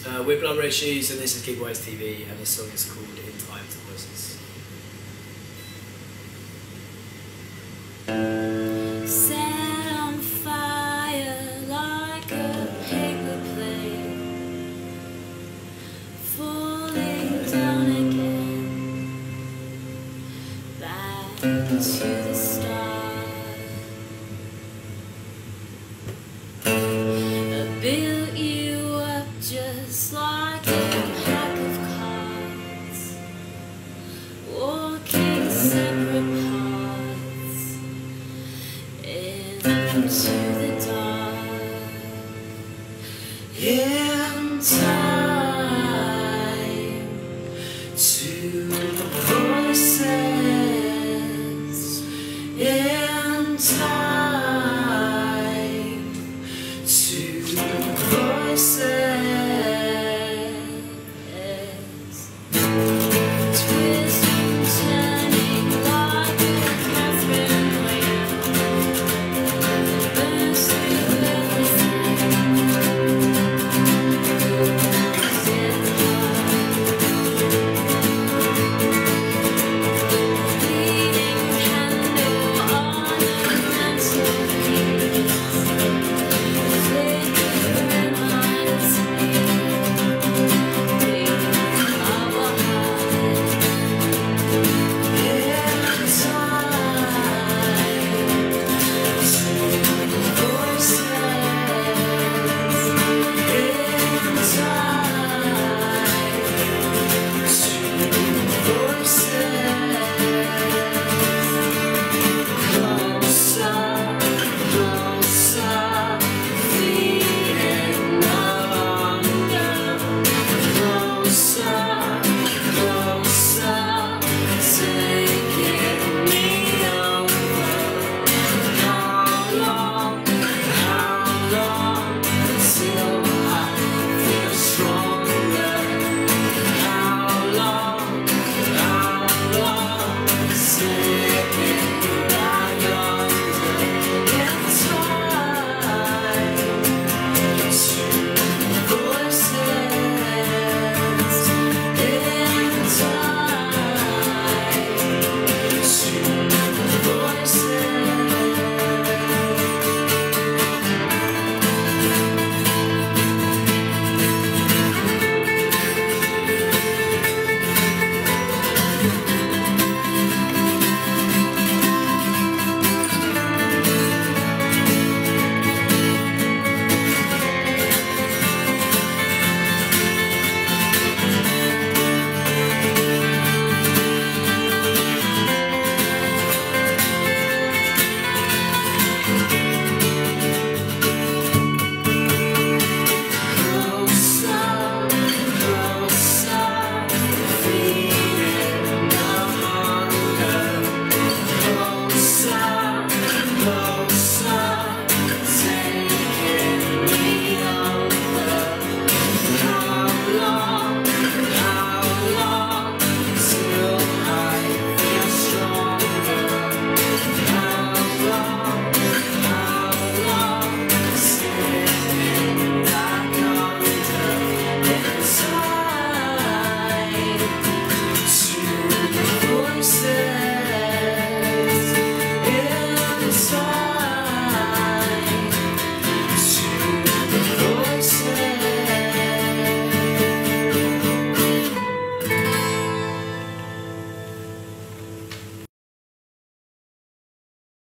We're Blood Red Shoes and this is Gigaways TV and this song is called In Time to Voices. Set on fire like a paper plate, falling down again, back to the start. I built you up just like a pack of cards, walking separate paths into the dark. In time.